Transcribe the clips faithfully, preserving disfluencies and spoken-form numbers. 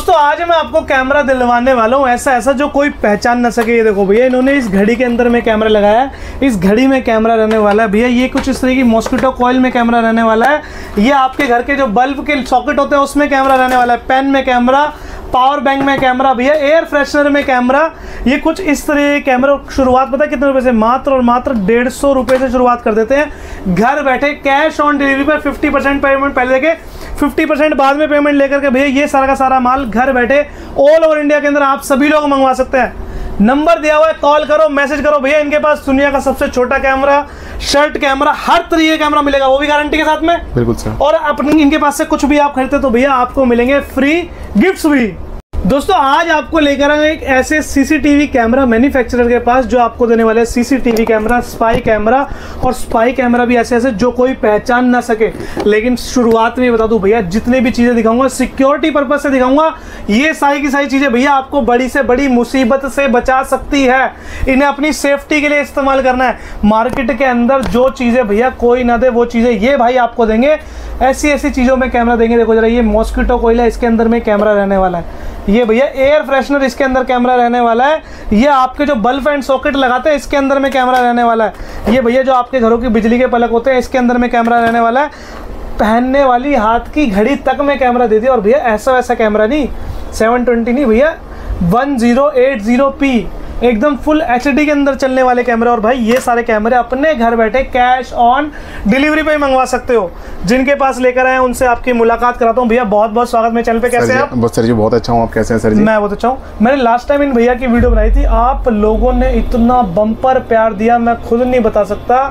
दोस्तों आज मैं आपको कैमरा दिलवाने वाला हूँ ऐसा ऐसा जो कोई पहचान ना सके। ये देखो भैया, इन्होंने इस घड़ी के अंदर में कैमरा लगाया है। इस घड़ी में कैमरा रहने वाला है भैया। ये कुछ इस तरह की मॉस्किटो कॉइल में कैमरा रहने वाला है। ये आपके घर के जो बल्ब के सॉकेट होते हैं उसमें कैमरा रहने वाला है। पेन में कैमरा, पावर बैंक में कैमरा भैया, एयर फ्रेशनर में कैमरा। ये कुछ इस तरह के कैमरा शुरुआत पता है कितने रुपए से? मात्र और मात्र डेढ़ सौ रुपए से शुरुआत कर देते हैं। घर बैठे कैश ऑन डिलीवरी पर फिफ्टी परसेंट पेमेंट पहले देके फिफ्टी परसेंट बाद में पेमेंट लेकर के भैया ये सारा का सारा माल घर बैठे ऑल ओवर इंडिया के अंदर आप सभी लोग मंगवा सकते हैं। नंबर दिया हुआ है, कॉल करो, मैसेज करो भैया। इनके पास दुनिया का सबसे छोटा कैमरा, शर्ट कैमरा, हर तरीके का कैमरा मिलेगा, वो भी गारंटी के साथ में। बिल्कुल सर। और अपनी इनके पास से कुछ भी आप खरीदते तो भैया आपको मिलेंगे फ्री गिफ्ट्स भी। दोस्तों आज आपको लेकर आए एक ऐसे सीसीटीवी कैमरा मैन्युफैक्चरर के पास जो आपको देने वाले हैं सीसीटीवी कैमरा, स्पाई कैमरा। और स्पाई कैमरा भी ऐसे ऐसे जो कोई पहचान ना सके। लेकिन शुरुआत में बता दूं भैया, जितने भी चीजें दिखाऊंगा सिक्योरिटी पर्पज से दिखाऊंगा। ये सारी की सारी चीजें भैया आपको बड़ी से बड़ी मुसीबत से बचा सकती है। इन्हें अपनी सेफ्टी के लिए इस्तेमाल करना है। मार्केट के अंदर जो चीजें भैया कोई ना दे वो चीजें ये भाई आपको देंगे। ऐसी ऐसी चीजों में कैमरा देंगे। देखो जरा, ये मॉस्किटो कॉइल है, इसके अंदर में कैमरा रहने वाला है। ये भैया एयर फ्रेशनर, इसके अंदर कैमरा रहने वाला है। ये आपके जो बल्ब एंड सॉकेट लगाते हैं इसके अंदर में कैमरा रहने वाला है। ये भैया जो आपके घरों की बिजली के प्लग होते हैं इसके अंदर में कैमरा रहने वाला है। पहनने वाली हाथ की घड़ी तक में कैमरा दे दिया। और भैया ऐसा वैसा कैमरा नहीं, सेवन ट्वेंटी नहीं भैया, one zero eight zero P एकदम फुल एचडी के अंदर चलने वाले कैमरे। और भाई ये सारे कैमरे अपने घर बैठे कैश ऑन डिलीवरी पे ही मंगवा सकते हो। जिनके पास लेकर आए उनसे आपकी मुलाकात कराता हूँ। भैया बहुत बहुत स्वागत मेरे चैनल पे। कैसे हैं आप? बस सर जी बहुत अच्छा हूँ। आप कैसे हैं सर जी? मैं बहुत अच्छा हूँ। मैंने लास्ट टाइम इन भैया की वीडियो बनाई थी, आप लोगों ने इतना बम्पर प्यार दिया मैं खुद नहीं बता सकता।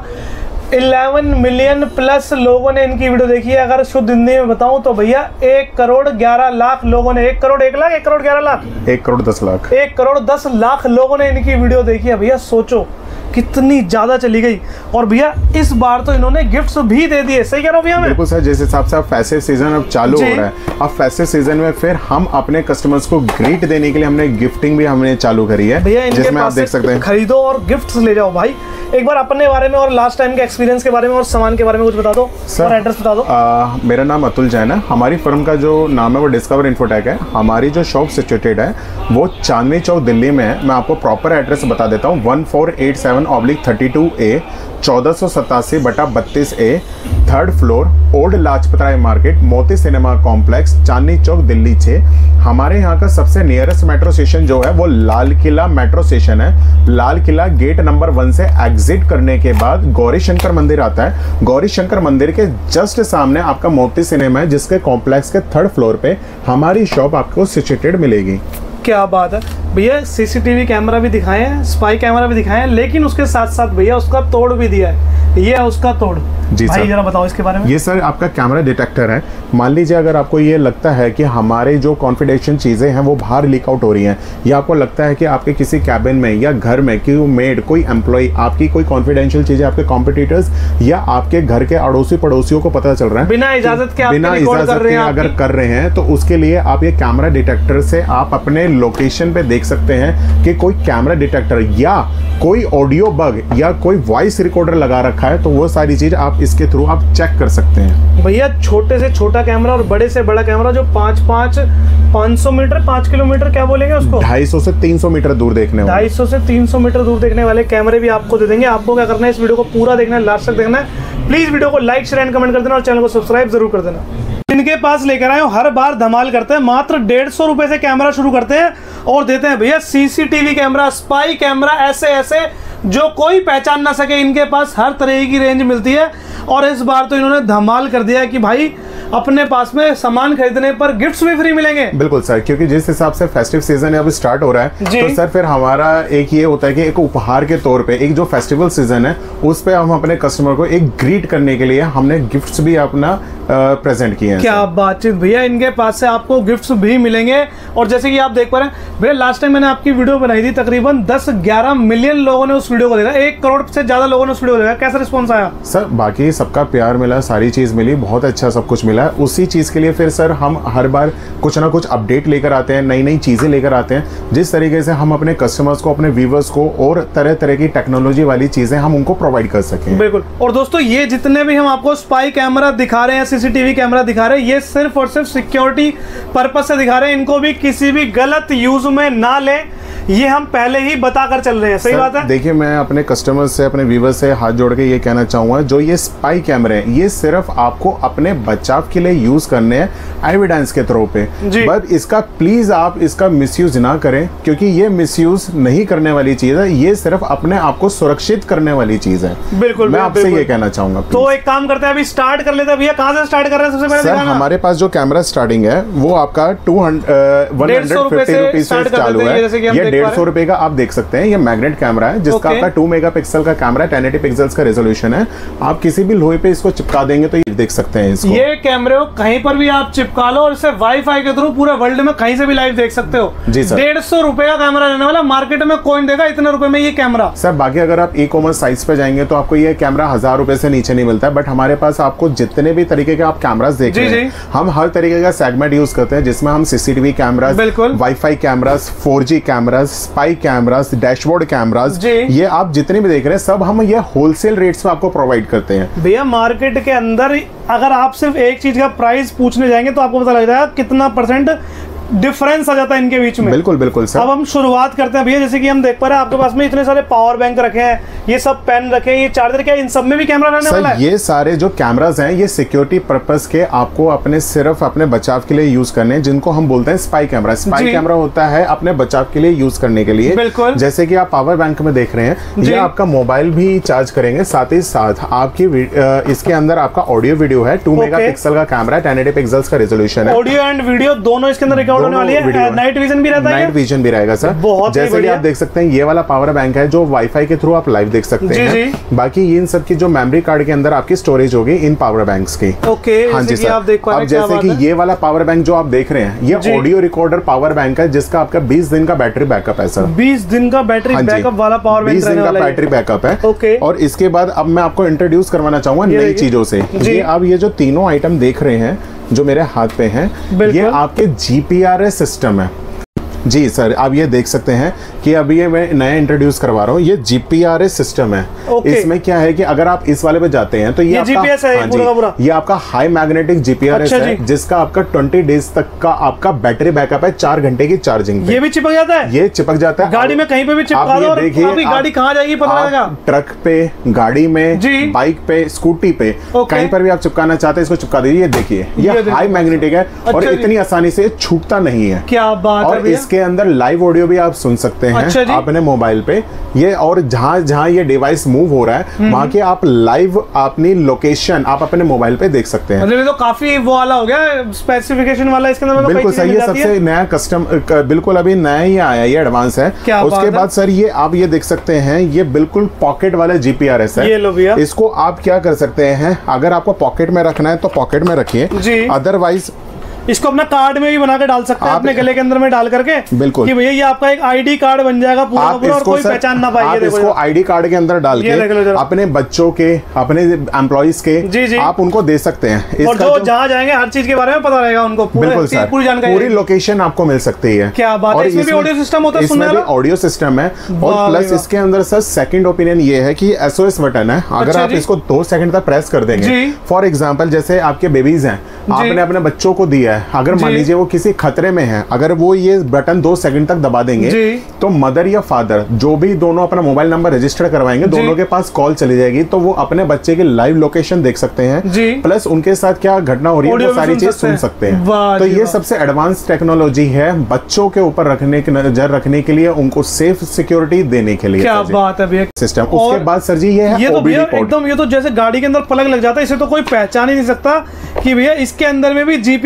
इलेवन मिलियन प्लस लोगों ने इनकी वीडियो देखी है। अगर शुद्ध हिंदी में बताऊं तो भैया एक करोड़ ग्यारह लाख लोगों ने, एक करोड़ एक लाख एक करोड़ ग्यारह लाख एक करोड़ दस लाख एक करोड़ दस लाख लोगों ने इनकी वीडियो देखी है। भैया सोचो कितनी ज्यादा चली गई। और भैया इस बार तो इन्होंने गिफ्ट्स भी दे दिए। सही कह रहा हूँ भैया मैं? बिल्कुल सर। जिस हिसाब से अब फेस्टिव सीजन अब चालू हो रहा है, अब फेस्टिव सीजन में फिर हम अपने कस्टमर्स को ग्रीट देने के लिए हमने गिफ्टिंग भी हमने चालू करी है भैया। जिसमें आप देख सकते हैं, खरीदो और गिफ्ट्स ले जाओ। भाई एक बार अपने बारे में और लास्ट टाइम के एक्सपीरियंस के बारे में और सामान के बारे में कुछ बता दो और एड्रेस बता दो। आ, मेरा नाम अतुल जैन है। हमारी फर्म का जो नाम है वो डिस्कवर इन्फोटेक है। हमारी जो शॉप सिचुएटेड है वो चांदनी चौक दिल्ली में है। मैं आपको प्रॉपर एड्रेस बता देता हूँ। One four eight seven oblique thirty two A चौदह सौ सतासी बटा बत्तीस A, third floor, old Lajpat Rai market, Moti cinema complex, Chandni Chowk, Delhi छः। हमारे यहाँ का सबसे नियरेस्ट मेट्रो स्टेशन जो है वो लाल किला मेट्रो स्टेशन है। Lal Qila gate number one से एग्जिट करने के बाद गौरी शंकर मंदिर आता है। गौरी शंकर मंदिर के जस्ट सामने आपका मोती सिनेमा है, जिसके कॉम्प्लेक्स के थर्ड फ्लोर पे हमारी शॉप आपको सिचुएटेड मिलेगी। क्या बात है भैया। सीसीटीवी कैमरा भी दिखाए हैं, स्पाई कैमरा भी दिखाए हैं, लेकिन उसके साथ साथ भैया उसका तोड़ भी दिया है। ये है उसका तोड़। जी भाई सर, जरा बताओ इसके बारे में। ये सर आपका कैमरा डिटेक्टर है। मान लीजिए अगर आपको ये लगता है कि हमारे जो कॉन्फिडेंशियल चीज़ें हैं वो बाहर लीक आउट हो रही हैं, या आपको लगता है कि आपके किसी कैबिन में या घर में कोई मेड, कोई एम्प्लॉय, आपकी कोई कॉन्फिडेंशियल चीज़ें आपके कॉम्पिटिटर्स या आपके घर के अड़ोसी पड़ोसियों को पता चल रहा है बिना इजाजत के, बिना इजाजत के अगर कर रहे हैं, तो उसके लिए आप ये कैमरा डिटेक्टर से आप अपने लोकेशन पे देख सकते हैं कि कोई कैमरा डिटेक्टर या कोई ऑडियो बग या कोई वॉइस रिकॉर्डर लगा रखा है, तो वो सारी चीज आप इसके थ्रू आप चेक कर सकते हैं। भैया छोटे से छोटा कैमरा और बड़े से बड़ा कैमरा जो पाँच पाँच पाँच सौ मीटर पाँच किलोमीटर क्या बोलेंगे उसको, ढाई सौ से तीन सौ मीटर दूर देखने वाले ढाई सौ से तीन सौ मीटर दूर देखने वाले कैमरे भी आपको दे देंगे। आपको क्या करना है, इस वीडियो को पूरा देखना है, लास्ट तक देखना है। प्लीज वीडियो को लाइक शेयर एंड कमेंट कर देना और चैनल को सब्सक्राइब जरूर कर देना। इनके पास लेकर आए हर बार धमाल करते हैं। मात्र डेढ़ सौ रुपए से कैमरा शुरू करते हैं और देते हैं भैया सीसीटीवी कैमरा, स्पाई कैमरा, ऐसे ऐसे जो कोई पहचान ना सके। इनके पास हर तरह की रेंज मिलती है। और इस बार तो इन्होंने धमाल कर दिया है कि भाई अपने पास में सामान खरीदने पर गिफ्ट्स भी फ्री मिलेंगे। बिल्कुल सर, क्योंकि जिस हिसाब से फेस्टिव सीजन अब स्टार्ट हो रहा है, तो सर फिर हमारा एक ये होता है कि एक उपहार के तौर पे एक जो फेस्टिवल सीजन है उस पे हम अपने कस्टमर को एक ग्रीट करने के लिए हमने गिफ्ट्स भी अपना प्रेजेंट किए हैं। क्या बातचीत भैया, इनके पास से आपको गिफ्ट्स भी मिलेंगे। और जैसे कि आप देख पा रहे हैं भैया, लास्ट टाइम मैंने आपकी वीडियो बनाई थी, तकरीबन दस ग्यारह मिलियन लोगों ने उस वीडियो को देखा, एक करोड़ से ज्यादा लोगों ने उस वीडियो को देखा। कैसा रिस्पॉन्स आया? सर बाकी सबका प्यार मिला, सारी चीज़ मिली, बहुत अच्छा सब कुछ मिला। उसी चीज़ के लिए फिर सर हम हर बार कुछ ना कुछ अपडेट लेकर आते हैं, नई नई चीज़ें लेकर आते हैं, जिस तरीके से हम अपने कस्टमर्स को, अपने व्यूवर्स को और तरह तरह की टेक्नोलॉजी वाली चीज़ें हम उनको प्रोवाइड कर सकें। बिल्कुल। और दोस्तों ये जितने भी हम आपको स्पाई कैमरा दिखा रहे हैं, सीसीटीवी कैमरा दिखा रहे हैं, ये सिर्फ और सिर्फ सिक्योरिटी पर्पज से दिखा रहे हैं। इनको भी किसी भी गलत यूज में ना लें, ये हम पहले ही बताकर चल रहे हैं। सही बात है। देखिए, मैं अपने कस्टमर्स से, अपने व्यूवर्स से हाथ जोड़ के ये कहना चाहूँगा, जो ये स्पाई कैमरे हैं ये सिर्फ आपको अपने बचाव के लिए यूज करने हैं, एविडेंस के थ्रू पे। बट इसका प्लीज आप इसका मिसयूज ना करें, क्योंकि ये मिसयूज नहीं करने वाली चीज है, ये सिर्फ अपने आप को सुरक्षित करने वाली चीज है। बिल्कुल, मैं आपसे ये कहना चाहूंगा। तो एक काम करते हैं, अभी स्टार्ट कर लेते हैं। भैया कहाँ से स्टार्ट कर रहे हैं सबसे पहले? सर हमारे पास जो कैमरा स्टार्टिंग है वो आपका two hundred one hundred fifty rupees से चालू है। ये डेढ़ सौ रुपए का आप देख सकते हैं। ये मैग्नेट कैमरा है जिसका आपका टू मेगापिक्सल का कैमरा, टेन एटी पिक्सल्स का रेजोल्यूशन है। आप किसी भी लोहे पे इसको चिपका देंगे तो ये देख सकते हैं इसको। ये कैमरे को कहीं पर भी आप चिपका लो और इसे वाईफाई के थ्रू पूरे वर्ल्ड में कहीं से भी लाइव देख सकते हो। जी सर। डेढ़ सौ रुपए का कैमरा रहने वाला, मार्केट में कोई देगा इतने रुपए में ये कैमरा। सर बाकी अगर आप ई कॉमर्स साइट्स पे जाएंगे तो आपको ये कैमरा हजार रुपए से नीचे नहीं मिलता है। बट हमारे पास आपको जितने भी तरीके के आप कैमरास देख रहे हैं, हम हर तरीके का सेगमेंट यूज करते हैं, जिसमें हम सीसीटीवी कैमरास, बिल्कुल, wifi cameras, four G cameras, spy cameras, dashboard cameras, ये आप जितने भी देख रहे हैं सब हम ये होलसेल रेट्स में आपको प्रोवाइड करते हैं। भैया मार्केट के अंदर अगर आप सिर्फ एक चीज का प्राइस पूछने जाएंगे तो आपको पता लग जाएगा कितना परसेंट डिफरेंस आ जाता है इनके बीच में। बिल्कुल बिल्कुल सर। अब हम शुरुआत करते हैं भैया, जैसे कि हम देख पा रहे हैं आपके पास में इतने सारे पावर बैंक रखे हैं, ये सब पेन रखे हैं, ये चार्जर, क्या इन सब में भी कैमरा रहने वाला है? ये सारे जो कैमरास हैं ये सिक्योरिटी पर्पस के आपको अपने सिर्फ अपने बचाव के लिए यूज करने हैं, जिनको हम बोलते हैं स्पाई कैमरा। स्पाई कैमरा होता है अपने बचाव के लिए यूज करने के लिए। बिल्कुल। जैसे कि आप पावर बैंक में देख रहे हैं, ये आपका मोबाइल भी चार्ज करेंगे, साथ ही साथ आपकी इसके अंदर आपका ऑडियो वीडियो है, टू मेगा पिक्सल का कैमरा, टेन एटी पिक्सल्स का रेजोल्यूशन है। ऑडियो एंड वीडियो दोनों इसके अंदर रिकॉर्ड होने वाली है। नाइट विजन भी रहता है। नाइट विजन भी रहेगा सर। बहुत जैसे कि आप देख सकते हैं ये वाला पावर बैंक है जो वाईफाई के थ्रू आप लाइव देख सकते जी, हैं। जी। बाकी इन सब की जो मेमोरी कार्ड के अंदर आपकी स्टोरेज होगी इन पावर बैंक्स की। ओके। हाँ जी सर। आप देख पा रहे हैं, अब जैसे कि ये वाला पावर बैंक जो आप देख रहे हैं, ये ऑडियो रिकॉर्डर पावर बैंक है, जिसका आपका बीस दिन का बैटरी बैकअप है सर। बीस दिन का बैटरी बैकअप वाला पावर बैंक बीस दिन का बैटरी बैकअप है। ओके। और इसके बाद अब मैं आपको इंट्रोड्यूस करवाना चाहूंगा नई चीजों से। ये अब ये जो तीनों आइटम देख रहे हैं जो मेरे हाथ पे हैं, ये आपके जीपीआरएस सिस्टम है। जी सर, आप ये देख सकते हैं कि अभी ये मैं नया इंट्रोड्यूस करवा रहा हूँ, ये जीपीआरएस सिस्टम है। okay. इसमें क्या है कि अगर आप इस वाले पे जाते हैं तो ये, ये आपका जीपीएस है, हाँ पूरा का पूरा। ये आपका हाई मैग्नेटिक जीपीआरएस अच्छा है, जिसका आपका ट्वेंटी डेज तक का आपका बैटरी बैकअप है, चार घंटे की चार्जिंग पे। ये भी चिपक जाता है? ये चिपक जाता है गाड़ी में कहीं पे भी चिपका दो। देखिए गाड़ी कहाँ जाएगी पता लगेगा। ट्रक पे, गाड़ी में, बाइक पे, स्कूटी पे, कहीं पर भी आप चिपकाना चाहते हैं इसको चिपका दीजिए। देखिए ये हाई मैग्नेटिक है और इतनी आसानी से छूटता नहीं है। क्या बात है। और इसके अंदर लाइव ऑडियो भी आप सुन सकते हैं। अच्छा अपने मोबाइल पे ये, और जहां जहां ये डिवाइस मूव हो रहा है वहां के आप लाइव अपनी लोकेशन आप अपने मोबाइल पे देख सकते हैं। मतलब ये तो काफी वो वाला हो गया, स्पेसिफिकेशन वाला। इसके अंदर बिल्कुल सही है, सबसे नया कस्टम, बिल्कुल अभी नया ही आया, ये एडवांस है। उसके बाद सर ये आप ये देख सकते हैं, ये बिल्कुल पॉकेट वाला जीपीआरएस है। ये लो भैया। इसको आप क्या कर सकते हैं, अगर आपको पॉकेट में रखना है तो पॉकेट में रखिए, अदरवाइज इसको अपना कार्ड में भी बना के डाल सकते हैं, अपने गले के अंदर में डाल करके। बिल्कुल कि भैया ये आपका एक आईडी कार्ड बन जाएगा पूरा पूरा, और कोई पहचान ना पाएगी। इसको आईडी कार्ड के अंदर डाल के अपने बच्चों के, अपने एम्प्लॉइज के, जी जी, आप उनको दे सकते हैं। और जो जहाँ जाएंगे हर चीज के बारे में पता रहेगा उनको। बिल्कुल सर, पूरी जानकारी, पूरी लोकेशन आपको मिल सकती है। क्या बात है। इसमें भी ऑडियो सिस्टम होता है, इसमें भी ऑडियो सिस्टम है। और प्लस इसके अंदर सर सेकंड ओपिनियन ये है कि एसओएस बटन है, अगर आप इसको दो सेकंड तक प्रेस कर देंगे, फॉर एग्जाम्पल जैसे आपके बेबीज हैं, आपने अपने बच्चों को दिया है, अगर मान लीजिए वो किसी खतरे में है, अगर वो ये बटन दो सेकंड तक दबा देंगे तो मदर या फादर जो भी दोनों अपना मोबाइल नंबर रजिस्टर करवाएंगे, दोनों के पास कॉल चली जाएगी, तो वो अपने बच्चे की लाइव लोकेशन देख सकते हैं, प्लस उनके साथ क्या घटना हो रही है वो सारी चीज सुन सकते हैं। तो ये सबसे एडवांस टेक्नोलॉजी है बच्चों के ऊपर रखने की नजर रखने के लिए, उनको सेफ सिक्योरिटी देने के लिए। क्या बात है भैया सिस्टम। उसके बाद सर जी ये है ये तो भैया एकदम, ये तो जैसे गाड़ी के अंदर प्लग लग जाता है, इसे तो कोई पहचान ही नहीं सकता कि भैया इसके अंदर में भी जीपीआरएस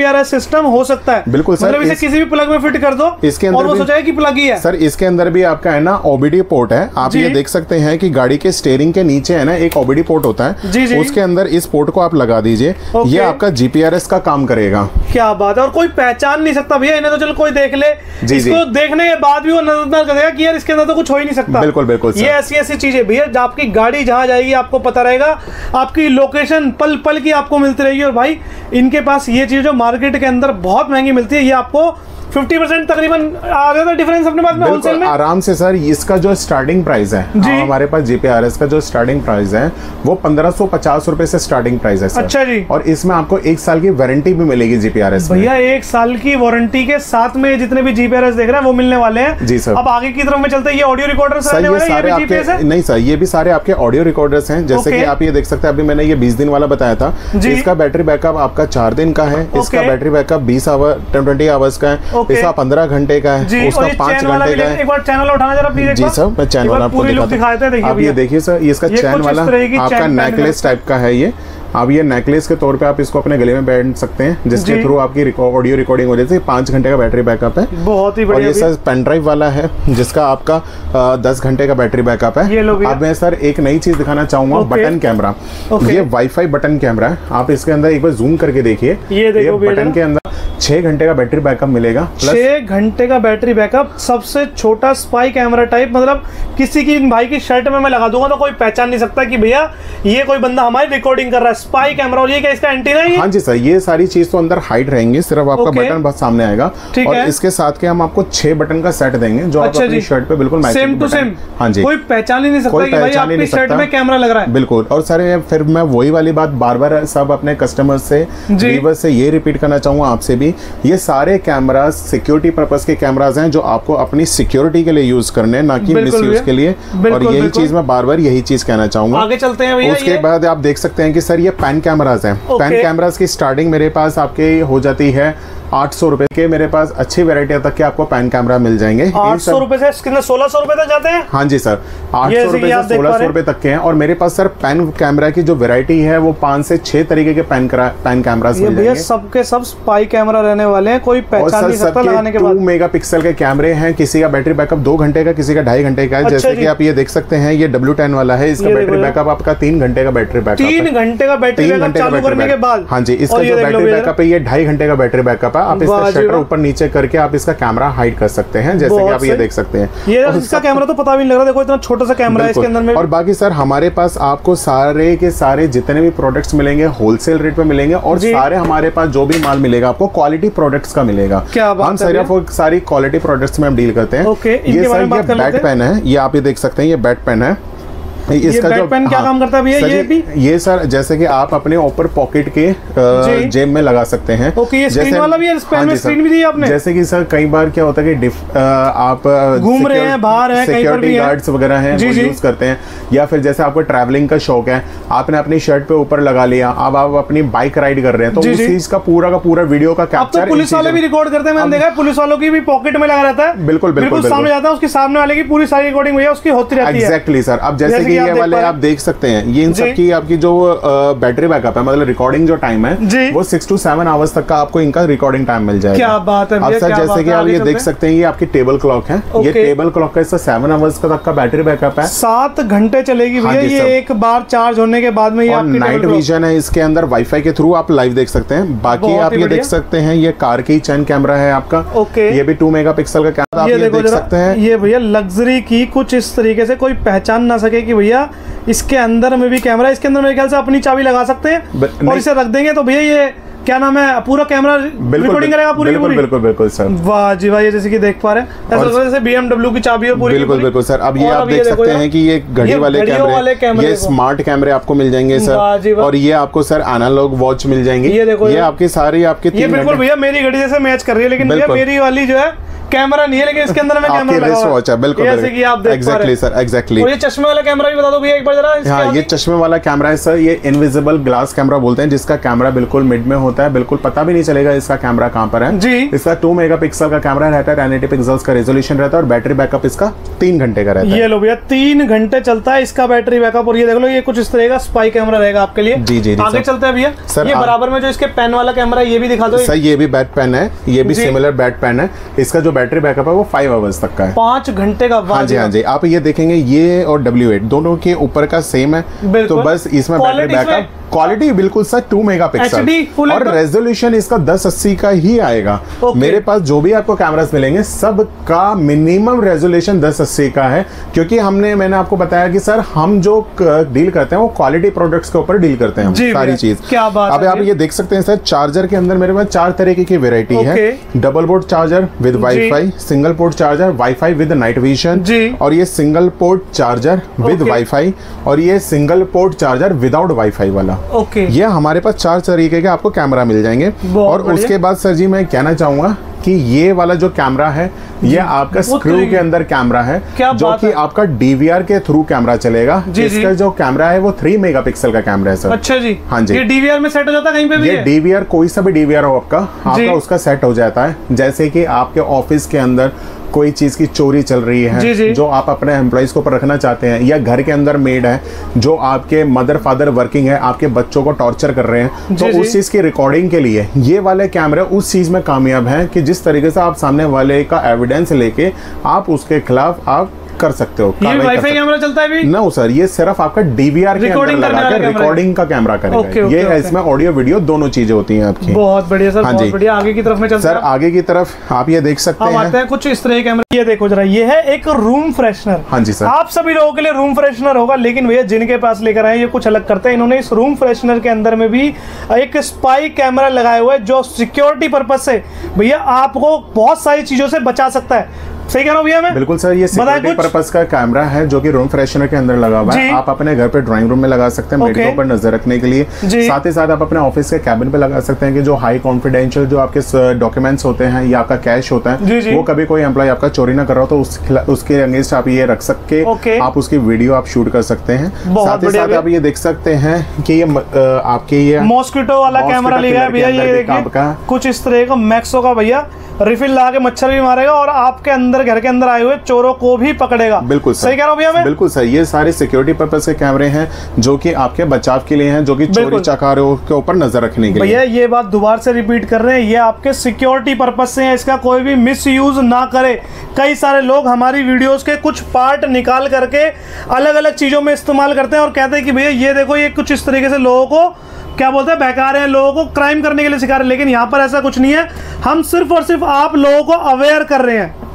सिस्टम हो सकता है। बिल्कुल सर, मतलब इसे किसी भी प्लग में फिट कर दो इसके अंदर और वो सोचा है कि प्लग ही है। सर इसके अंदर भी आपका है ना ओबीडी पोर्ट है। आप ये देख सकते हैं कि गाड़ी के स्टीयरिंग के नीचे है ना एक ओबीडी पोर्ट होता है, जी जी। उसके अंदर इस पोर्ट को आप लगा दीजिए, ये आपका जीपीआरएस का काम करेगा। क्या बात है, और कोई पहचान नहीं सकता भैया इन्हें, तो चलो कोई देख ले, जी इसको जी। देखने के बाद भी वो नजर करेगा कि यार इसके अंदर तो कुछ हो ही नहीं सकता। बिल्कुल बिल्कुल ये ऐसी ऐसी चीजें भैया, आपकी गाड़ी जहां जाएगी आपको पता रहेगा, आपकी लोकेशन पल पल की आपको मिलती रहेगी। और भाई इनके पास ये चीज जो मार्केट के अंदर बहुत महंगी मिलती है, ये आपको पचास परसेंट तकरीबन आ गया था डिफरेंस अपने पास में होलसेल में आराम से। सर इसका जो स्टार्टिंग प्राइस है हमारे पास जीपीआरएस का जो स्टार्टिंग प्राइस है वो पंद्रह सौ पचास रुपए से स्टार्टिंग प्राइस है सर। अच्छा जी। और इसमें आपको एक साल की वारंटी भी मिलेगी जीपीआरएस में। भैया एक साल की वारंटी के साथ में जितने भी जीपीआरएस देख रहे हैं वो मिलने वाले हैं। जी सर। अब आगे की तरफ में चलते हैं, ये ऑडियो रिकॉर्डर सर ये सारे आपके नहीं सर, ये भी सारे आपके ऑडियो रिकॉर्डर्स हैं। जैसे कि आप ये देख सकते हैं, अभी मैंने ये बीस दिन वाला बताया था, इसका बैटरी बैकअप आपका चार दिन का है, इसका बैटरी बैकअप बीस आवर ट्वेंटी आवर्स का है, इसका पंद्रह घंटे का है, उसका पांच घंटे का है। एक बार चैनल उठाना जरा प्लीज। जी सर, मैं चैन वाला आपको दिखाता हूं। आप ये देखिए सर, ये इसका चैन वाला आपका नेकलेस टाइप का है। ये अब ये नेकलेस के तौर पे आप इसको अपने गले में पहन सकते हैं, जिसके थ्रू आपकी ऑडियो रिकॉर्डिंग हो जाती है। पांच घंटे का बैटरी बैकअप है, बहुत ही बढ़िया। और ये सर पेन ड्राइव वाला है जिसका आपका आ, दस घंटे का बैटरी बैकअप है। अब मैं सर एक नई चीज दिखाना चाहूंगा, बटन कैमरा। ये वाईफाई बटन कैमरा है। आप इसके अंदर एक बार जूम करके देखिए, ये बटन के अंदर छह घंटे का बैटरी बैकअप मिलेगा। छह घंटे का बैटरी बैकअप, सबसे छोटा स्पाई कैमरा टाइप, मतलब किसी की भाई की शर्ट में मैं लगा दूंगा तो कोई पहचान नहीं सकता कि भैया ये कोई बंदा हमारी रिकॉर्डिंग कर रहा है। Spy camera. और ये क्या इसका एंटीना है? हाँ जी सर, ये सारी चीज तो अंदर हाइड रहेंगी, सिर्फ आपका बटन बस सामने आएगा। और इसके साथ के हम आपको छह बटन का सेट देंगे जो आप अपनी शर्ट पे बिल्कुल सेम टू सेम। हाँ जी, कोई पहचान ही नहीं सकता कि भाई आपकी शर्ट में कैमरा लग रहा है। बिल्कुल। और सर फिर मैं वही वाली बात बार बार सब अपने कस्टमर्स से, व्यूअर्स से ये रिपीट करना चाहूंगा आपसे भी, ये सारे कैमरा सिक्योरिटी पर्पस के कैमरास हैं जो आपको अपनी सिक्योरिटी के लिए यूज करने हैं, ना कि मिसयूज के लिए। और यही चीज मैं बार बार यही चीज कहना चाहूंगा। आगे चलते हैं भैया। उसके बाद आप देख सकते हैं कि सर ये पैन कैमरास हैं। पैन कैमरास की स्टार्टिंग मेरे पास आपके हो जाती है आठ सौ रुपए के। मेरे पास अच्छी वैरायटी तक के आपको पैन कैमरा मिल जाएंगे। आठ सौ रुपए से सोलह सौ रुपए तक जाते हैं। हाँ जी सर, आठ सौ रुपए से सोलह सौ रुपए तक के हैं। और मेरे पास सर पैन कैमरा की जो वैरायटी है वो पांच से छह तरीके के पैन पैन कैमरास मिल जाएंगे। सबके सब स्पाई कैमरा रहने वाले हैं, कोई पहचान नहीं सकता लगाने के बाद। टू मेगापिक्सल के कैमरे हैं, किसी का बैटरी बैकअप दो घंटे का, किसी का ढाई घंटे का है। जैसे कि आप ये देख सकते हैं, ये डब्ल्यू टेन वाला है, इसका बैटरी बैकअप आपका तीन घंटे का बैटरी बैकअप तीन घंटे का बैटरी बैकअप चालू करने के बाद। हाँ जी, इसका जो बैटरी बैकअप है ये ढाई घंटे का बैटरी बैकअप है। आप इसका शटर ऊपर नीचे करके आप इसका कैमरा हाइड कर सकते हैं, जैसे कि आप ये देख सकते हैं। ये इसका कैमरा तो पता भी नहीं लग रहा, देखो इतना छोटा सा कैमरा है इसके अंदर में। और बाकी सर हमारे पास आपको सारे के सारे जितने भी प्रोडक्ट्स मिलेंगे होलसेल रेट पे मिलेंगे। और सारे हमारे पास जो भी माल मिलेगा आपको क्वालिटी प्रोडक्ट्स का मिलेगा। हम सिर्फ सारी क्वालिटी प्रोडक्ट्स में हम डील करते हैं। ये सर ये बैट पेन है, ये आप ये देख सकते हैं, ये बैट पेन है। इसका जो पेन क्या हाँ, काम करता है भैया? ये भी ये सर जैसे कि आप अपने ऊपर पॉकेट के जेब में लगा सकते हैं। ओके, ये स्क्रीन वाला भी है, इस पेन में स्क्रीन भी दी है आपने। जैसे कि सर कई बार क्या होता है कि आप घूम रहे हैं बाहर हैं, सिक्योरिटी गार्ड्स वगैरह हैं वो यूज करते हैं, या फिर जैसे आपको ट्रैवलिंग का शौक है, आपने अपनी शर्ट पे ऊपर लगा लिया, अब आप अपनी बाइक राइड कर रहे हैं, तो उस चीज का पूरा का पूरा वीडियो का कैप्चर। पुलिस वाले भी रिकॉर्ड करते हैं, मैंने देखा है पुलिस वालों की भी पॉकेट में लगा रहता है। बिल्कुल बिल्कुल सामने जाता है, उसके सामने वाले की पूरी सारी रिकॉर्डिंग भैया उसकी होती रहती है। Exactly sir. अब जैसे कि ये वाले आप देख सकते हैं, ये इन सब की आपकी जो बैटरी बैकअप है, मतलब रिकॉर्डिंग जो टाइम है वो सिक्स टू सेवन आवर्स तक का आपको इनका रिकॉर्डिंग टाइम मिल जाएगा। क्या बात है। अब सर जैसे कि आप ये देख सकते हैं, ये आपकी टेबल क्लॉक है। ये टेबल क्लॉक का इसका सेवन आवर्स का तक का बैटरी बैकअप है। सात घंटे चलेगी भैया ये, एक बार चार्ज होने के बाद में। ये आपकी नाइट विजन है इसके अंदर, वाईफाई के थ्रू आप लाइव देख सकते हैं। बाकी आप ये देख सकते हैं, ये कार की चैन कैमरा है आपका। ये भी टू मेगापिक्सल का कैमरा आप ये देख सकते हैं। ये भैया लग्जरी की कुछ इस तरीके से कोई पहचान ना सके कि भैया इसके अंदर में भी कैमरा। इसके अंदर मेरे ख्याल से अपनी चाबी लगा सकते हैं और इसे रख देंगे तो भैया ये क्या नाम है, पूरा कैमरा रिकॉर्डिंग करेगा पूरी बिल्कुल पूरी। बिल्कुल बिल्कुल सर। वाह जी वाह, ये जैसे कि देख पा रहे हैं, ऐसा जैसे बीएमडब्ल्यू की चाबी है पूरी। बिल्कुल बिल्कुल सर। अब ये आप देख सकते हैं कि ये घड़ी वाले कैमरे, ये स्मार्ट कैमरे आपको मिल जाएंगे सर। और ये आपको सर एनालॉग वॉच मिल जाएंगे। ये देखो, ये आपकी सारी आपकी ये बिल्कुल भैया मेरी घड़ी जैसे मैच कर रही है, लेकिन भैया मेरी वाली जो है कैमरा नहीं है, लेकिन इसके अंदर में कैमरा लगा हुआ है। बिल्कुल जैसे कि आप देख पा रहे हैं सर, एग्जैक्टली। और ये चश्मे वाला कैमरा भी बता दो भैया एक बार जरा। हाँ, ये चश्मे वाला कैमरा है सर, ये इनविजिबल ग्लास कैमरा बोलते हैं, जिसका कैमरा बिल्कुल मिड में होता है, बिल्कुल पता भी नहीं चलेगा इसका कैमरा कहाँ पर है जी। इसका टू मेगापिक्सल का कैमरा रहता है, टेन एटी पिक्सल्स का रेजोल्यूशन रहता है और बैटरी बैकअप इसका तीन घंटे का रहता है। ये लो भैया, तीन घंटे चलता है इसका बैटरी बैकअप। और ये देख लो, ये कुछ इस तरह का स्पाई कैमरा रहेगा आपके लिए। जी जी, आगे चलते हैं भैया सर, ये बराबर में जो इसके पेन वाला कैमरा है, ये भी दिखा दो सर। ये भी बैट पेन है, ये भी सिमिलर बैट पेन है। इसका जो बैटरी बैकअप है वो फाइव आवर्स तक का है, पांच घंटे का। हाँ जी हाँ जी। आप ये देखेंगे ये और डब्ल्यू एट दोनों के ऊपर का सेम है, तो बस इसमें बैटरी बैकअप क्वालिटी बिल्कुल सर टू मेगापिक्सल और रेजोल्यूशन इसका दस अस्सी का ही आएगा। मेरे पास जो भी आपको कैमरास मिलेंगे सब का मिनिमम रेजोल्यूशन दस अस्सी का है, क्योंकि हमने मैंने आपको बताया कि सर हम जो डील करते हैं वो क्वालिटी प्रोडक्ट्स के ऊपर डील करते हैं सारी चीज। क्या बात अब आप ये देख सकते हैं सर, चार्जर के अंदर मेरे पास चार तरीके की वेरायटी है। Double port charger with wifi, single port charger wifi with night vision, और ये single port charger with wifi, और ये single port charger without wifi वाला। ओके, ये हमारे पास चार तरीके के आपको कैमरा मिल जाएंगे। और उसके बाद सर जी मैं कहना चाहूंगा कि ये वाला जो कैमरा है ये आपका स्क्रू के अंदर कैमरा है, जो कि आपका डीवीआर के थ्रू कैमरा चलेगा। इसका जो कैमरा है वो थ्री मेगापिक्सल का कैमरा है सर। अच्छा जी, हाँ जी। ये डीवीआर में सेट हो जाता है कहीं पे भी? ये डीवीआर कोई सा भी डीवीआर हो आपका आपका उसका सेट हो जाता है। जैसे कि आपके ऑफिस के अंदर कोई चीज की चोरी चल रही है जी जी। जो आप अपने एम्प्लॉइज को ऊपर रखना चाहते हैं, या घर के अंदर मेड है जो आपके मदर फादर वर्किंग है, आपके बच्चों को टॉर्चर कर रहे हैं, तो उस चीज की रिकॉर्डिंग के लिए ये वाले कैमरे उस चीज में कामयाब हैं कि जिस तरीके से आप सामने वाले का एविडेंस लेके आप उसके खिलाफ आप कर सकते हो। ये वाईफाई कैमरा चलता है भी? नो सर, ये सिर्फ आपका डीवीआर के अंदर लगाकर रिकॉर्डिंग का कैमरा करेगा। ओके, ये ओके, इसमें ऑडियो वीडियो दोनों चीजें होती हैं आपकी। बहुत बढ़िया सर, बहुत बढ़िया। आगे की तरफ में चलते हैं सर, आगे की तरफ आप ये देख सकते हैं, आते हैं कुछ इस तरह के कैमरा। ये देखो जरा, ये है एक रूम फ्रेशनर। हाँ जी सर, आप सभी लोगों के लिए रूम फ्रेशनर होगा, लेकिन भैया जिनके पास लेकर आए ये कुछ अलग करते हैं। इन्होंने इस रूम फ्रेशनर के अंदर में भी एक स्पाई कैमरा लगाया हुआ है, जो सिक्योरिटी पर्पज से भैया आपको बहुत सारी चीजों से बचा सकता है। सही कह रहा हूँ भैया मैं? बिल्कुल सर, ये सिक्योरिटी पर्पस का कैमरा है जो कि रूम फ्रेशनर के अंदर लगा हुआ है। आप अपने घर पे ड्राइंग रूम में लगा सकते हैं मेडिको पर नजर रखने के लिए, साथ ही साथ आप अपने ऑफिस के कैबिन पे लगा सकते हैं कि जो हाई कॉन्फिडेंशियल जो आपके डॉक्यूमेंट्स होते हैं या आपका कैश होता है वो कभी कोई एम्प्लॉय आपका चोरी ना कर रहा हो तो उस, उसके अगेंस्ट आप ये रख सकते, आप उसकी वीडियो आप शूट कर सकते हैं। साथ ही साथ आप ये देख सकते हैं कि ये आपके ये मॉस्किटो वाला कैमरा लिया है भैया, ये देखिए कुछ इस तरह का मैक्सो का भैया रिफिल ला के मच्छर भी मारेगा और आपके अंदर घर के अंदर आए हुए चोरों को भी पकड़ेगा। बिल्कुल सही कह रहा हूं भैया मैं? बिल्कुल सर, ये सारे सिक्योरिटी पर्पस के कैमरे हैं जो कि आपके बचाव के लिए हैं, जो कि चोरी चकारों के ऊपर नजर रखने के लिए। भैया ये बात दोबारा से रिपीट कर रहे हैं, ये आपके सिक्योरिटी पर्पस से है, इसका कोई भी मिस यूज ना करे। कई सारे लोग हमारी वीडियोस के कुछ पार्ट निकाल करके अलग अलग चीजों में इस्तेमाल करते हैं और कहते हैं कि भैया ये देखो ये कुछ इस तरीके से लोगों को क्या बोलते हैं बहका रहे हैं, लोगों को क्राइम करने के लिए सिखा रहे हैं। लेकिन यहाँ पर ऐसा कुछ नहीं है, हम सिर्फ और सिर्फ आप लोगों को अवेयर कर रहे हैं।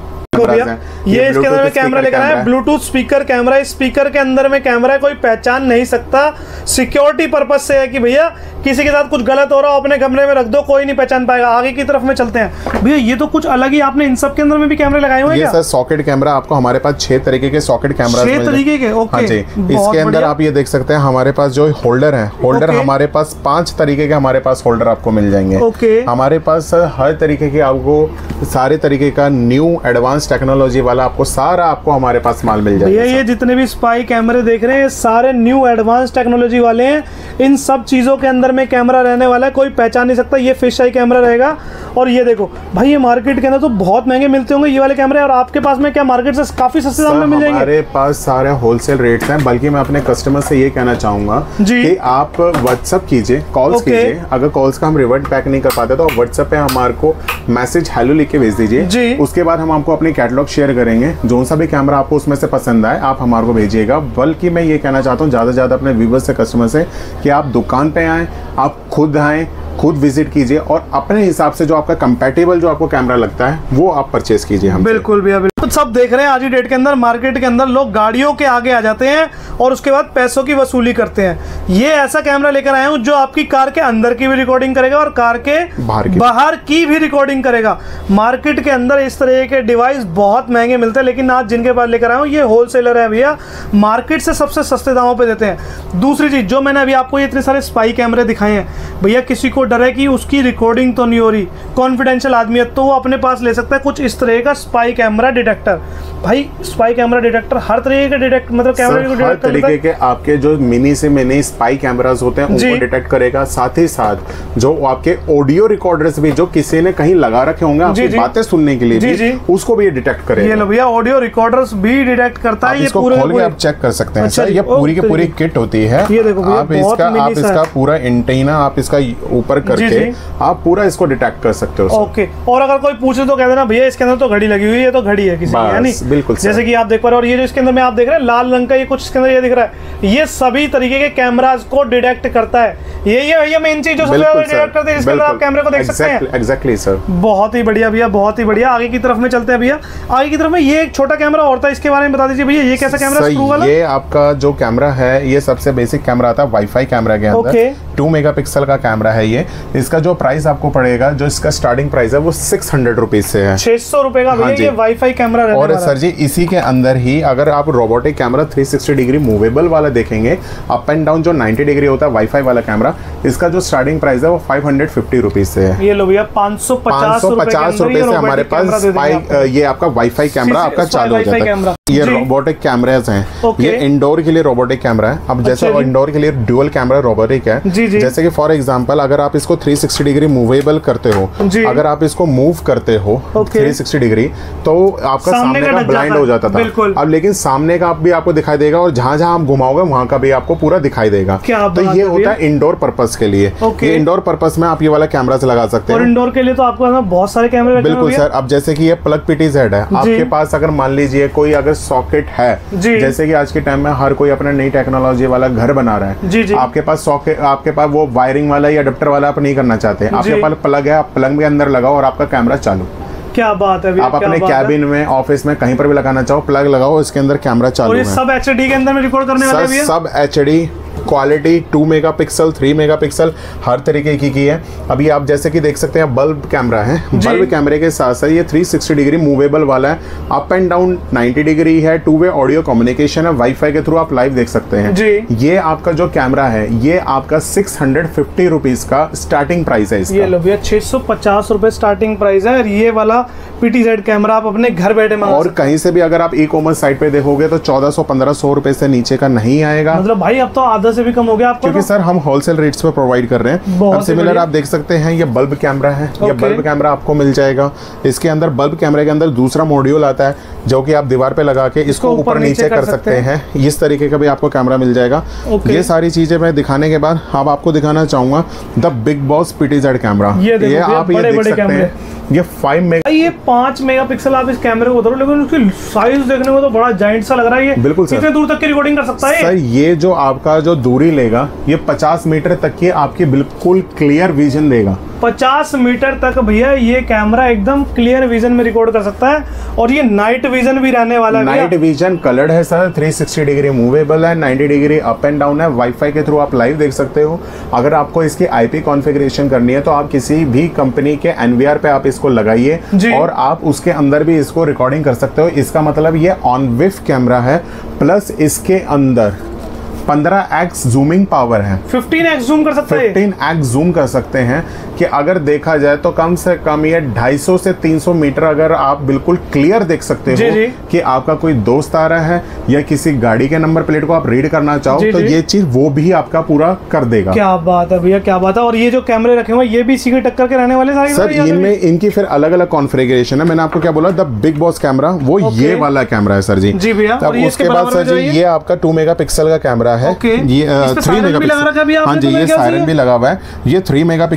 ये, ये इसके अंदर में कैमरा लेकर आया, ब्लूटूथ स्पीकर कैमरा। इस स्पीकर के अंदर में कैमरा है, कोई पहचान नहीं सकता। सिक्योरिटी पर्पस से है कि भैया किसी के साथ कुछ गलत हो रहा हो अपने कमरे में रख दो, कोई नहीं पहचान पाएगा। आगे की तरफ में चलते हैं भैया, ये तो कुछ अलग ही आपने इन सब के अंदर में भी कैमरे लगाए हुए हैं। ये सर सॉकेट कैमरा, आपको हमारे पास छह तरीके के सॉकेट कैमरा छह तरीके के। ओके, हाँ जी। इसके अंदर आप ये देख सकते हैं हमारे पास जो होल्डर है, होल्डर हमारे पास पांच तरीके के हमारे पास होल्डर आपको मिल जाएंगे। ओके, हमारे पास हर तरीके के आपको सारे तरीके का न्यू एडवांस टेक्नोलॉजी वाला आपको सारा आपको हमारे पास माल मिल जाएगा। ये जितने भी स्पाई कैमरे देख रहे हैं सारे न्यू एडवांस टेक्नोलॉजी वाले हैं। इन सब चीजों के अंदर में कैमरा रहने वाला है, कोई पहचान नहीं सकता। ये फिश आई कैमरा रहेगा। और ये देखो भाई, ये मार्केट के अंदर तो बहुत महंगे मिलते होंगे ये वाले कैमरे, और आपके पास में क्या मार्केट से काफी सस्ते दाम में मिल जाएंगे? हमारे पास सारे होलसेल रेट्स हैं। बल्कि मैं अपने कस्टमर से ये कहना चाहूंगा कि आप व्हाट्सएप कीजिए, कॉल्स कीजिए। अगर कॉल्स का हम रिवर्ट बैक नहीं कर पाते तो व्हाट्सएप पे हमारे को मैसेज हेलो लिख के भेज दीजिए। उसके बाद हम आपको अपनी कैटलॉग शेयर करेंगे, जो सा भी कैमरा आपको उसमें से पसंद आए आप हमारे को भेजिएगा। बल्कि मैं ये कहना चाहता हूँ ज्यादा से ज्यादा अपने व्यूवर्स से, कस्टमर से, कि आप दुकान पे आए, आप खुद आए, खुद विजिट कीजिए और अपने हिसाब से जो आपका कंपैटिबल जो आपको कैमरा लगता है वो आप परचेज कीजिए। हम बिल्कुल भैया। तो सब देख रहे हैं आज की डेट के अंदर मार्केट के अंदर लोग गाड़ियों के आगे आ जाते हैं और उसके बाद पैसों की वसूली करते हैं। ये ऐसा कैमरा लेकर आया हूं जो आपकी कार के अंदर की भी रिकॉर्डिंग करेगा और कार के बाहर की, बाहर की भी रिकॉर्डिंग करेगा। मार्केट के अंदर इस तरह के डिवाइस बहुत महंगे मिलते हैं, लेकिन आज जिनके पास लेकर आया हूं ये होलसेलर है भैया, मार्केट से सबसे सस्ते दामों पे देते हैं। दूसरी चीज जो मैंने अभी आपको ये इतने सारे स्पाई कैमरे दिखाए हैं, भैया किसी को डर है कि उसकी रिकॉर्डिंग तो नहीं हो रही, कॉन्फिडेंशियल आदमी है, तो वो अपने पास ले सकता है कुछ इस तरह का स्पाई कैमरा डिटेक्टर। भाई स्पाई कैमरा डिटेक्टर हर तरह के डिटेक्ट मतलब कैमरे को हर तरीके के आपके जो मिनी से मिनी स्पाई कैमरास होते हैं उनको डिटेक्ट करेगा। साथ ही साथ जो आपके ऑडियो रिकॉर्डर्स भी जो किसी ने कहीं लगा रखे होंगे आपकी बातें सुनने के लिए, जी, जी, उसको भी ये डिटेक्ट करेगा। ये लो भैया ऑडियो रिकॉर्डर्स भी डिटेक्ट करता है। ये पूरे खोल के आप चेक कर सकते हैं सर, ये पूरी की पूरी किट होती है। ये देखो भैया आप इसका आप इसका पूरा एंटीना आप इसका ऊपर करके आप पूरा इसको डिटेक्ट कर सकते हो। ओके, और अगर कोई पूछे तो कह देना भैया इसके अंदर तो घड़ी लगी हुई है, तो घड़ी है किसी की, यानी बिल्कुल जैसे कि आप देख पा रहे हो। और ये जो इसके अंदर में आप देख रहे हैं लाल रंग का ये कुछ इसके अंदर ये दिख रहा है, ये सभी तरीके के कैमरास को डिटेक्ट करता है। ये ये भैया मेन चीज जो सबसे ज्यादा डिटेक्ट करते हैं, इसके अंदर आप कैमरे को देख सकते हैं। एग्जैक्टली सर, बहुत ही बढ़िया भैया, बहुत ही बढ़िया। आगे की तरफ में चलते हैं भैया। आगे की तरफ में ये एक छोटा कैमरा और था, इसके बारे में बता दीजिए भैया, ये कैसा कैमरा है? स्क्रू वाला। ये आपका जो कैमरा है ये सबसे बेसिक कैमरा आता है वाईफाई कैमरा के अंदर। टू मेगापिक्सल का कैमरा है ये। इसका जो प्राइस आपको पड़ेगा, जो इसका स्टार्टिंग प्राइस है वो सिक्स हंड्रेड रुपीज से है, छह सौ रुपए का भैया ये वाईफाई कैमरा रहने और सर जी इसी के अंदर ही अगर आप robotic camera three sixty degree movable वाला देखेंगे, अप एंड डाउन जो नाइंटी डिग्री होता है वाईफाई वाला कैमरा, इसका जो स्टार्टिंग प्राइस है वो फाइव हंड्रेड फिफ्टी रुपीज से है। ये लो भैया पाँच सौ पचास रुपए से हमारे पास ये आपका वाईफाई कैमरा आपका चालू हो जाता है। ये रोबोटिक कैमरास हैं, ये इंडोर के लिए रोबोटिक कैमरा है। अब जैसे इंडोर के लिए ड्यूअल कैमरा रोबोटिक है, जैसे कि फॉर एग्जांपल अगर आप इसको थ्री सिक्सटी डिग्री मूवेबल करते हो, अगर आप इसको मूव करते हो थ्री सिक्सटी डिग्री, तो आपका सामने का ब्लाइंड हो जाता था। अब लेकिन सामने का भी आपको दिखाई देगा और जहां जहां आप घुमाओगे वहां का भी आपको पूरा दिखाई देगा। तो ये होता है इंडोर पर्पस के लिए। ये इंडोर पर्पस में आप ये वाला कैमरा से लगा सकते हैं। और इंडोर के लिए तो आपको बहुत सारे कैमरे। बिल्कुल सर। अब जैसे कि ये प्लग पीटीजेड है, आपके पास अगर मान लीजिए कोई अगर सॉकेट है, जैसे कि आज के टाइम में हर कोई अपना नई टेक्नोलॉजी वाला घर बना रहा है, जी जी। आपके पास सॉकेट, आपके पास वो वायरिंग वाला या अडेप्टर वाला आप नहीं करना चाहते, आपके पास प्लग है, आप प्लग के अंदर लगाओ और आपका कैमरा चालू। क्या बात है, आप अपने कैबिन में, ऑफिस में, कहीं पर भी लगाना चाहो, प्लग लगाओ, इसके अंदर कैमरा चालू है। सब एचडी के अंदर में रिकॉर्ड करने वाले हैं, सब HD quality, two megapixel, three megapixel, हर तरीके की की है। अभी आप जैसे कि देख सकते हैं बल्ब कैमरा है, बल्ब कैमरे के साथ साथ ये थ्री सिक्सटी डिग्री मूवेबल वाला है, up and down ninety degree है, टू वे ऑडियो कम्युनिकेशन है, वाईफाई के थ्रू आप लाइव देख सकते हैं जी। ये आपका जो कैमरा है ये आपका सिक्स हंड्रेड फिफ्टी रुपीज का स्टार्टिंग प्राइस है इसका। ये लो भैया छह सौ पचास रुपए स्टार्टिंग प्राइस है। और ये वाला पीटीजेड कैमरा आप अपने घर बैठे मंगा और कहीं से भी अगर आप ई कॉमर्स साइट पे देखोगे तो चौदह सौ पंद्रह सौ रुपए से नीचे का नहीं आएगा। मतलब भाई अब तो आधा से भी कम हो गया आपको, क्योंकि सर हम होलसेल रेट्स पे प्रोवाइड कर रहे हैं। अब सिमिलर आप देख सकते हैं ये बल्ब कैमरा है, ये बल्ब कैमरा आपको मिल जाएगा। इसके अंदर बल्ब कैमरे के अंदर दूसरा मॉड्यूल आता है जो कि आप दीवार पे लगा के इसको ऊपर नीचे कर सकते हैं। इस तरीके का भी आपको कैमरा मिल जाएगा। ये सारी चीजें मैं दिखाने के बाद अब आपको दिखाना चाहूंगा the big boss PTZ camera. ये आप ये देख सकते हैं, ये फाइव मेगा ये पांच मेगापिक्सल आप इस कैमरे को उधरो, लेकिन उसकी साइज देखने में तो बड़ा जाइंट सा लग रहा है। ये बिल्कुल सर, कितने दूर तक की रिकॉर्डिंग कर सकता है सर? ये जो आपका जो दूरी लेगा ये पचास मीटर तक की आपकी बिल्कुल क्लियर विजन देगा। पचास मीटर तक भैया ये कैमरा एकदम क्लियर विजन में रिकॉर्ड कर सकता है। और ये नाइट विजन भी रहने वाला है। नाइट विजन कलर्ड है sir, three sixty degree movable है, ninety degree up and down है, वाईफाई के थ्रू आप लाइव देख सकते हो। अगर आपको इसकी आईपी कॉन्फ़िगरेशन करनी है तो आप किसी भी कंपनी के एनवीआर पे आप इसको लगाइए और आप उसके अंदर भी इसको रिकॉर्डिंग कर सकते हो। इसका मतलब ये ऑन विफ कैमरा है, प्लस इसके अंदर पंद्रह एक्स जूमिंग पावर है। पंद्रह एक्स जूम कर सकते हैं, पंद्रह एक्स जूम कर सकते हैं कि अगर देखा जाए तो कम से कम ये दो सौ से तीन सौ मीटर अगर आप बिल्कुल क्लियर देख सकते हो कि आपका कोई दोस्त आ रहा है या किसी गाड़ी के नंबर प्लेट को आप रीड करना चाहो तो ये चीज वो भी आपका पूरा कर देगा। क्या बात है भैया, क्या बात है। और ये जो कैमरे रखे हुए ये भी इसी के टक्कर के रहने वाले सारे सर? इनमें इनकी फिर अलग अलग कॉन्फ़िगरेशन है। मैंने आपको क्या बोला, द बिग बॉस कैमरा वो ये वाला कैमरा है सर जी। जी भैया। उसके बाद सर जी ये आपका टू मेगा पिक्सल का कैमरा है, ये थ्री मेगा पिक्सल। हाँ जी, ये सायरन भी लगा हुआ है। ये थ्री मेगा पिक्सल का कैमरा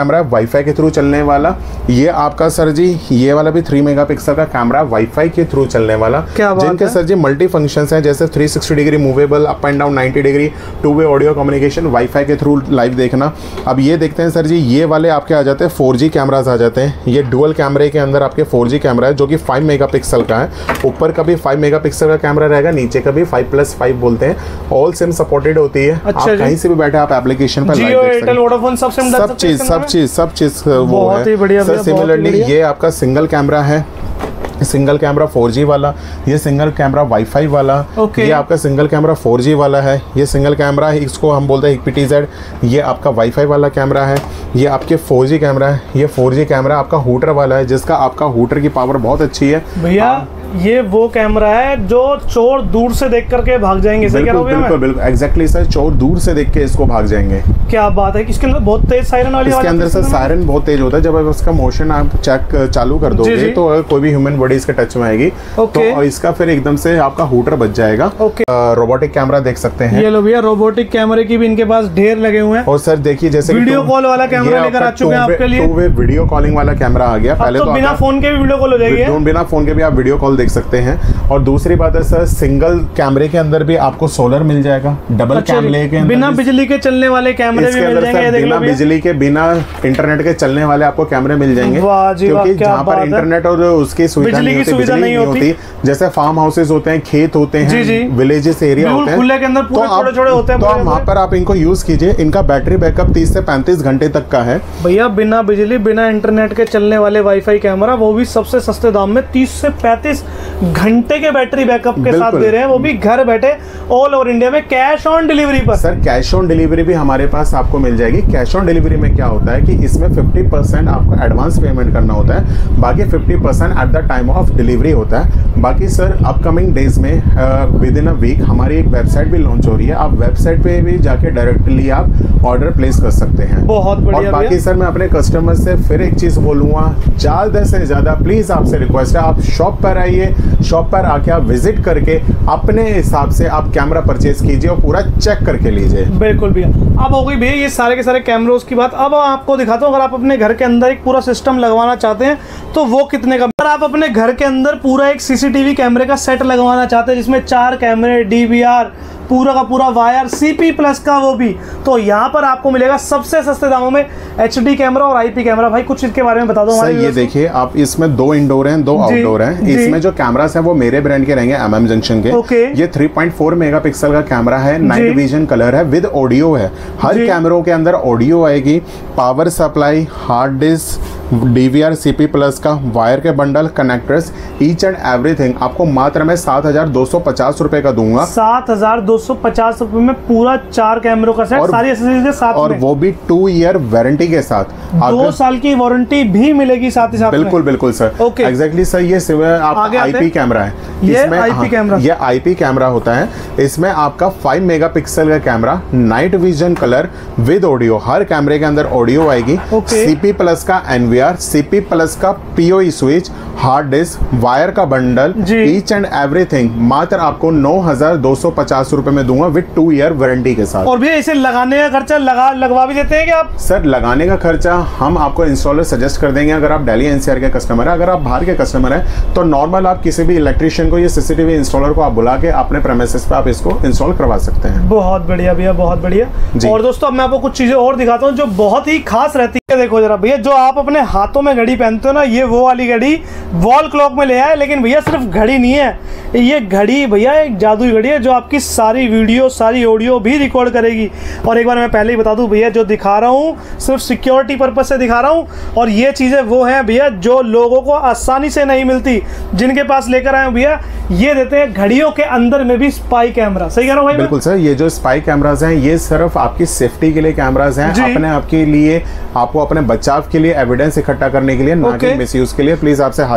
कैमरा है वाईफाई के थ्रू चलने वाला। ये आपका सर जी ये वाला भी थ्री मेगापिक्सल का कैमरा वाईफाई के थ्रू चलने वाला, जिनके सर जी मल्टी फंक्शंस हैं, जैसे three sixty degree movable, up and down ninety degree, two way audio communication, wifi के थ्रू लाइव देखना। अब ये देखते हैं सर जी, ये वाले आपके आ जाते हैं फोर जी कैमराज आ जाते हैं। ये डुअल कैमरे के अंदर आपके फोर जी कैमरा है जो कि फाइव मेगापिक्सल का है। ऊपर का भी फाइव मेगापिक्सल का कैमरा रहेगा, नीचे का भी फाइव प्लस फाइव बोलते हैं। ऑल सिम सपोर्टेड होती है। अच्छा, आप कहीं से भी बैठे आप एप्लीकेशन पर जियो, एयरटेल, वोडाफोन सब सिम डाल सब चीज सब चीज सब चीज वो बहुत ही बढ़िया है। सिमिलरली ये आपका सिंगल कैमरा है, सिंगल कैमरा फोर जी वाला, ये सिंगल कैमरा वाईफाई वाला, okay. ये आपका सिंगल कैमरा फोर जी वाला है। ये सिंगल कैमरा है, इसको हम बोलते हैं हिक पी टी जेड। ये आपका वाईफाई वाला कैमरा है। ये आपके फोर जी कैमरा है। ये फोर जी कैमरा आपका हूटर वाला है, जिसका आपका हूटर की पावर बहुत अच्छी है भैया। ये वो कैमरा है जो चोर दूर से देख करके भाग जाएंगे। बिल्कुल बिल्कुल बिल्कुल एग्जैक्टली सर, चोर दूर से देख के इसको भाग जाएंगे। क्या बात है, इसके अंदर बहुत तेज सायरन वाली इसके अंदर सर सायरन बहुत तेज होता है। जब उसका मोशन आप चेक चालू कर दोगे तो अगर कोई भी ह्यूमन बॉडी इसके टच में आएगी तो इसका फिर एकदम से आपका हूटर बच जाएगा। रोबोटिक कैमरा देख सकते हैं। ये लो भैया, रोबोटिक कैमरे की भी इनके पास ढेर लगे हुए हैं। और सर देखिए जैसे वीडियो कॉल वाला कैमरा लेकर आ चुके हैं आपके लिए। टू वे वीडियो कॉलिंग वाला कैमरा आ गया। पहले तो बिना फोन के भी वीडियो कॉल हो जाएगी, बिना फोन के भी आप वीडियो कॉल देख सकते हैं। और दूसरी बात है सर, सिंगल कैमरे के अंदर भी आपको सोलर मिल जाएगा। डबल अच्छा, कैमरे के अंदर बिना बिजली के चलने वाले कैमरे भी मिल जाएंगे। बिना बिजली के, बिना इंटरनेट के चलने वाले आपको कैमरे मिल जाएंगे। क्योंकि जहाँ पर इंटरनेट और उसकी सुविधा नहीं होती, बिजली नहीं होती, जैसे फार्म हाउसेज होते हैं, खेत होते हैं, विलेजेस एरिया होते हैं, खुले के अंदर पूरे छोटे छोटे होते हैं, तो आप वहाँ पर आप इनको यूज कीजिए। इनका बैटरी बैकअप तीस से पैंतीस घंटे तक का है भैया। बिना बिजली बिना इंटरनेट के चलने वाले वाईफाई कैमरा, वो भी सबसे सस्ते दाम में तीस से पैंतीस घंटे के बैटरी बैकअप के साथ दे रहे हैं, वो भी घर बैठे ऑल ओवर इंडिया में कैश ऑन डिलीवरी पर। सर कैश ऑन डिलीवरी भी हमारे पास आपको मिल जाएगी। कैश ऑन डिलीवरी में क्या होता है कि इसमें फिफ्टी परसेंट आपको एडवांस पेमेंट करना होता है, बाकी fifty percent at the time of delivery होता है। बाकी सर अपकमिंग डेज में विद इन अ वीक हमारी एक वेबसाइट भी लॉन्च हो रही है। आप वेबसाइट पे भी जाके डायरेक्टली आप ऑर्डर प्लेस कर सकते हैं। बहुत बढ़िया। और बाकी सर मैं अपने कस्टमर से फिर एक चीज बोलूंगा, ज्यादा से ज्यादा प्लीज आपसे रिक्वेस्ट है, आप शॉप पर आइए, शॉप पर आके आप विजिट करके अपने हिसाब से आप कैमरा परचेज कीजिए और पूरा चेक करके लीजिए। बिल्कुल भैया। अब हो गई भैया ये सारे के सारे कैमरों की बात। अब आपको दिखाता हूँ, अगर आप अपने घर के अंदर एक पूरा सिस्टम लगवाना चाहते हैं तो वो कितने का। अगर आप अपने घर के अंदर पूरा एक सीसीटीवी कैमरे का सेट लगवाना चाहते हैं जिसमें चार कैमरे, डीवीआर, पूरा का पूरा वायर, सीपी प्लस का वो भी, तो यहाँ पर आपको मिलेगा सबसे सस्ते दामों में एचडी कैमरा और आईपी कैमरा। भाई कुछ इसके बारे में बता दो। सर ये देखिए आप, इसमें दो इंडोर हैं, दो आउटडोर हैं। इसमें जो कैमरास हैं वो मेरे ब्रांड के रहेंगे, एमएम जंक्शन के। ओके। ये थ्री पॉइंट फोर मेगापिक्सल का कैमरा है, नाइट विजन कलर है, विद ऑडियो है। हर कैमरों के अंदर ऑडियो आएगी, power supply, hard disk, DVR, CP plus का वायर के bundle, connectors, each and everything आपको मात्र में सात हजार दो सौ पचास रुपए का दूंगा। सात हजार दो सौ पचास रुपए में पूरा चार कैमरों का सेट, सारी एक्सेसरीज के साथ और में। वो भी टू ईयर वारंटी के साथ। दो साल की वारंटी भी मिलेगी साथ ही साथ। बिल्कुल बिल्कुल सर। ओके। एग्जैक्टली सर, ये आपका आईपी कैमरा है। ये आईपी कैमरा, ये आईपी कैमरा होता है। इसमें आपका फाइव मेगापिक्सल का camera, night vision colour with audio, हर कैमरे के अंदर ऑडियो आएगी। सीपी प्लस का एनवीआर, सीपी प्लस का POE switch, hard disk, wire का बंडल, ईच एंड एवरीथिंग मात्र आपको नौ हजार दो सौ पचास रुपए में दूंगा विद टू ईयर वारंटी के साथ। और भी इसे लगाने का खर्चा लगा लगवा भी देते हैं क्या आप? सर लगाने का खर्चा हम आपको इंस्टॉलर सजेस्ट कर देंगे अगर आप दिल्ली एनसीआर के कस्टमर है। अगर आप बाहर के कस्टमर हैं तो नॉर्मल आप किसी भी इलेक्ट्रिशियन को या सीसीटीवी इंस्टॉलर को आप बुला के अपने प्रेमिसेस पे आप इसको इंस्टॉल करवा सकते हैं। बहुत बढ़िया भैया, बहुत बढ़िया। और दोस्तों अब मैं आपको कुछ चीजें और दिखाता हूँ जो बहुत ही खास रहती है। देखो जरा भैया, जो आप अपने हाथों में घड़ी पहनते हो ना, ये वो वाली घड़ी वॉल क्लॉक में ले आए। लेकिन भैया सिर्फ घड़ी नहीं है, ये घड़ी भैया एक जादुई घड़ी है जो आपकी सारी वीडियो, सारी ऑडियो भी रिकॉर्ड करेगी। और एक बार मैं पहले ही बता दूं भैया, जो दिखा रहा हूँ सिर्फ सिक्योरिटी पर्पज से दिखा रहा हूँ। और ये चीज़ें वो हैं भैया जो लोगों को आसानी से नहीं मिलती, जिनके पास लेकर आए भैया ये देते हैं घड़ियों के अंदर में भी स्पाई कैमरा। सही कह रहा हूँ भाई? बिल्कुल सर, ये जो स्पाई कैमराज हैं ये सिर्फ आपकी सेफ्टी के लिए कैमराज हैं, अपने आपके लिए, आपको अपने बचाव के लिए, एविडेंस इकट्ठा करने के लिए, ना कि मिसयूज के लिए। प्लीज आपसे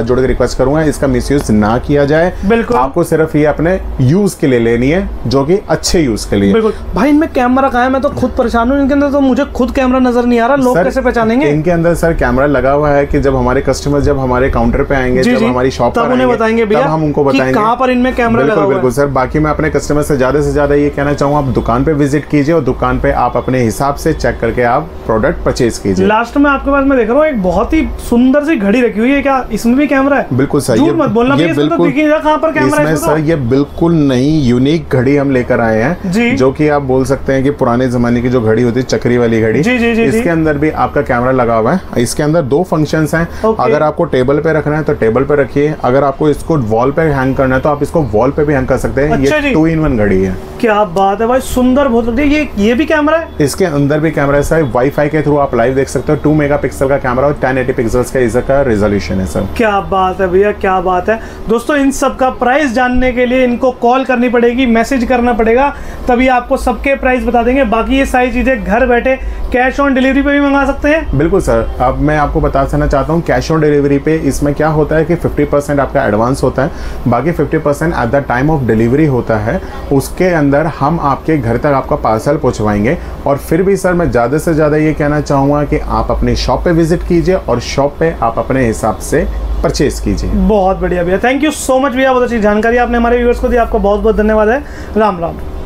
हाथ जोड़ के रिक्वेस्ट करूंगा इसका मिसयूज ना किया जाए। बिल्कुल, आपको सिर्फ ये अपने यूज के लिए लेनी है, जो कि अच्छे यूज के लिए। बिल्कुल भाई, इनमें कैमरा कहाँ है? मैं तो खुद परेशान हूँ, इनके अंदर तो मुझे खुद कैमरा नजर नहीं आ रहा, लोग कैसे पहचानेंगे? इनके अंदर सर कैमरा लगा हुआ है कि जब हमारे कस्टमर जब हमारे काउंटर पे आएंगे, जब हमारी शॉप पर उन्हें बताएंगे भैया, हम उनको बताएंगे कहाँ पर इनमें कैमरा लगा हुआ है। बिल्कुल सर, बाकी मैं अपने कस्टमर से ज्यादा से ज्यादा ये कहना चाहूँगा, आप दुकान पे विजिट कीजिए और दुकान पे आप अपने हिसाब से चेक करके आप प्रोडक्ट परचेज कीजिए। लास्ट में आपके पास मैं देख रहा हूँ एक बहुत ही सुंदर सी घड़ी रखी हुई है, क्या इसमें भी कैमरा है? बिल्कुल सर, झूठ मत बोलना भैया, इसमें तो दिख नहीं रहा कहाँ पर कैमरा है। इसमें सर ये बिल्कुल नई यूनिक घड़ी हम लेकर आए हैं, जो कि आप बोल सकते हैं कि पुराने जमाने की जो घड़ी होती है चक्री वाली घड़ी, जी, जी, जी, इसके अंदर भी आपका कैमरा लगा हुआ है। इसके अंदर दो फंक्शंस हैं, अगर आपको टेबल पे रखना है तो टेबल पे रखिए, अगर आपको इसको वॉल पे हैंग करना है तो आप इसको वॉल पे भी हैंग कर सकते हैं। अच्छा, ये टू इन वन घड़ी है। क्या बात है भाई, सुंदर बहुत। ये ये भी कैमरा है? इसके अंदर भी कैमरा है सर, वाईफाई के थ्रू आप लाइव देख सकते हो। टू मेगापिक्सल का कैमरा और टेन एटी पिक्सल्स का इसका रेजोल्यूशन है सर। क्या बात है भैया, क्या बात है। दोस्तों इन सब का प्राइस जानने के लिए इनको कॉल करनी पड़ेगी, मैसेज करना पड़ेगा, तभी आपको सबके प्राइस बता देंगे। बाकी ये सारी चीजें घर बैठे कैश ऑन डिलीवरी पे भी मंगा सकते हैं। बिल्कुल सर, अब मैं आपको बता देना चाहता हूँ कैश ऑन डिलीवरी पे इसमें क्या होता है कि फिफ्टी परसेंट आपका एडवांस होता है, बाकी fifty percent at the time of delivery होता है। उसके अंदर हम आपके घर तक आपका पार्सल पहुँचवाएंगे। और फिर भी सर मैं ज़्यादा से ज़्यादा ये कहना चाहूँगा कि आप अपनी शॉप पे विजिट कीजिए और शॉप पे आप अपने हिसाब से परचेज कीजिए। बहुत बढ़िया भैया, थैंक यू सो मच भैया, बहुत अच्छी जानकारी आपने हमारे व्यूअर्स को दी, आपका बहुत बहुत धन्यवाद है। राम राम।